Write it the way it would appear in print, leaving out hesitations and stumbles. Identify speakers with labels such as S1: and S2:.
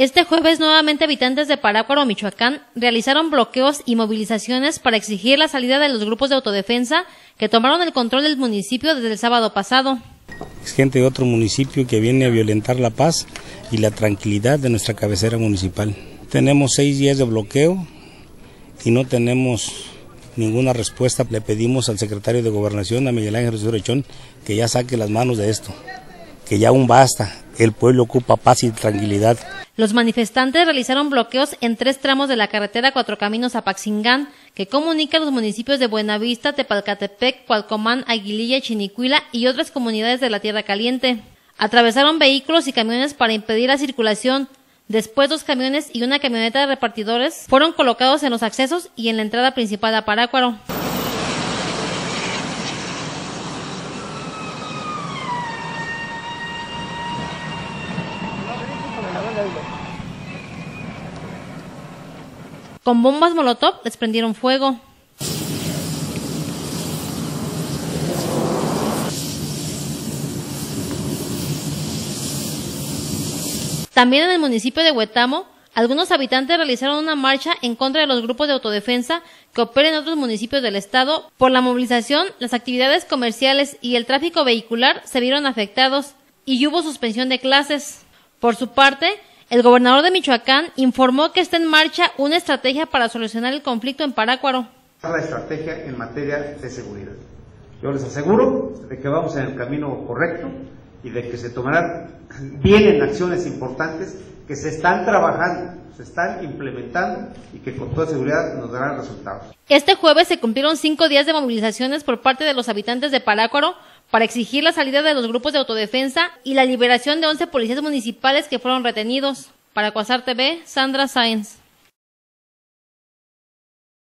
S1: Este jueves, nuevamente habitantes de Parácuaro, Michoacán, realizaron bloqueos y movilizaciones para exigir la salida de los grupos de autodefensa que tomaron el control del municipio desde el sábado pasado.
S2: Es gente de otro municipio que viene a violentar la paz y la tranquilidad de nuestra cabecera municipal. Tenemos 6 días de bloqueo y no tenemos ninguna respuesta. Le pedimos al secretario de Gobernación, a Miguel Ángel Osorio Chong, que ya saque las manos de esto, que ya aún basta. El pueblo ocupa paz y tranquilidad.
S1: Los manifestantes realizaron bloqueos en 3 tramos de la carretera Cuatro Caminos a Paxingán, que comunica los municipios de Buenavista, Tepalcatepec, Cualcomán, Aguililla, Chinicuila y otras comunidades de la Tierra Caliente. Atravesaron vehículos y camiones para impedir la circulación. Después 2 camiones y una camioneta de repartidores fueron colocados en los accesos y en la entrada principal a Parácuaro. Con bombas molotov les prendieron fuego. También en el municipio de Huetamo, algunos habitantes realizaron una marcha en contra de los grupos de autodefensa que operan en otros municipios del estado. Por la movilización, las actividades comerciales y el tráfico vehicular se vieron afectados y hubo suspensión de clases. Por su parte, el gobernador de Michoacán informó que está en marcha una estrategia para solucionar el conflicto en Parácuaro.
S3: La estrategia en materia de seguridad. Yo les aseguro de que vamos en el camino correcto y de que se tomarán, vienen acciones importantes que se están trabajando, se están implementando y que con toda seguridad nos darán resultados.
S1: Este jueves se cumplieron 5 días de movilizaciones por parte de los habitantes de Parácuaro para exigir la salida de los grupos de autodefensa y la liberación de 11 policías municipales que fueron retenidos. Para Cuasar TV, Sandra Sáenz.